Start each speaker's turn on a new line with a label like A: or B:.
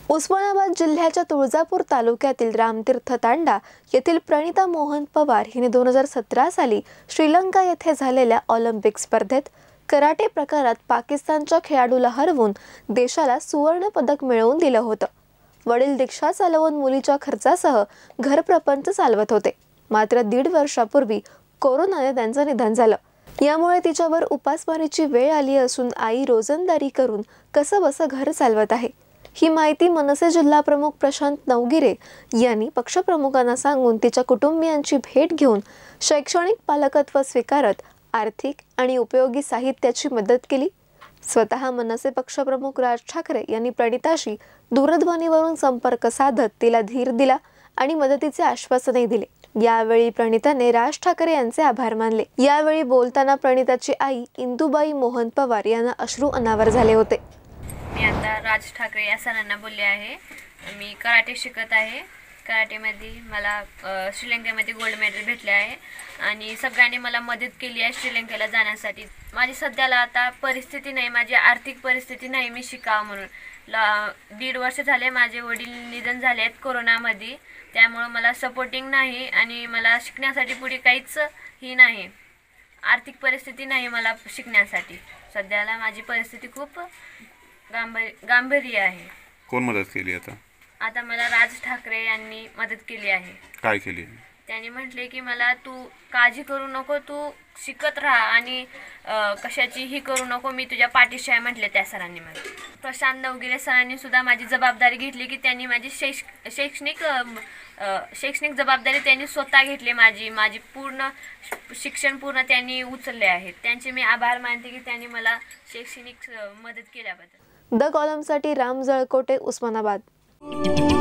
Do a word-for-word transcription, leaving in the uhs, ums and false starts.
A: उस्मानाबाद जिल्ह्याच्या तुळजापूर तालुक्यातील रामतीर्थ तांडा येथील प्रणिता मोहन पवार हिने दोन हजार सतरा साली श्रीलंका येथे झालेल्या ऑलिम्पिक स्पर्धेत कराटे प्रकारात पाकिस्तानच्या खेळाडूला हरवून देशाला सुवर्ण पदक मिळवून दिलं होतं। वडील रिक्षा चालवून मुलीच्या खर्चासह घरप्रपंच चालवत होते, मात्र दीड वर्षापूर्वी कोरोनाने त्यांचं निधन झालं। यामुळे तिच्यावर उपासमारीची वेळ आली असून आई रोजंदारी करून कसंबसं घर चालवत आहे। ही माहिती मनसे जिल्हा प्रमुख प्रशांत नवगिरे यांनी पक्षप्रमुखांना सांगून तिच्या कुटुंबियांची भेट घेऊन शैक्षणिक पालकत्व स्वीकारत आर्थिक आणि उपयोगी साहित्याची मदत केली। स्वतः मनसे पक्षप्रमुख राज ठाकरे यांनी प्रणिताशी दूरध्वनीवरून संपर्क साधत तिला धीर दिला आणि मदतीचे आश्वासनही दिले। यावेळी प्रणिताने राज ठाकरे यांचे आभार मानले। यावेळी बोलताना प्रणिताची आई इंदुबाई मोहन पवार यांना अश्रू अनावर झाले होते।
B: मी आता राज ठाकरे या सरांना बोलले आहे। मी कराटे शिकत आहे। कराटेमध्ये मला श्रीलंकेमध्ये गोल्ड मेडल भेटले आहे आणि सगळ्यांनी मला मदत केली आहे श्रीलंकेला जाण्यासाठी। माझी सध्याला आता परिस्थिती नाही, माझी आर्थिक परिस्थिती नाही मी शिकावं म्हणून। दीड वर्ष झाले माझे वडील निधन झाले आहेत कोरोनामध्ये, त्यामुळे मला सपोर्टिंग नाही आणि मला शिकण्यासाठी पुढे काहीच ही नाही, आर्थिक परिस्थिती नाही मला शिकण्यासाठी। सध्याला माझी परिस्थिती खूप गांभीर गांभीर्य आहे।
C: कोण मदत केली आता?
B: आता मला राज ठाकरे यांनी मदत केली आहे।
C: काय केली?
B: त्यांनी म्हटले की मला तू काळजी करू नको, तू शिकत राहा आणि कशाची ही करू नको, मी तुझ्या पाठीशी आहे म्हटले त्या सरांनी मला। प्रशांत नवगिरे सरांनी सुद्धा माझी जबाबदारी घेतली की त्यांनी माझी शैक्ष शैक्षणिक शैक्षणिक जबाबदारी त्यांनी स्वतः घेतली। माझी माझी पूर्ण शिक्षण पूर्ण त्यांनी उचलले आहेत, त्यांचे मी आभार मानते की त्यांनी मला शैक्षणिक मदत केल्याबद्दल।
A: द कॉलमसाठी राम जळकोटे, उस्मानाबाद।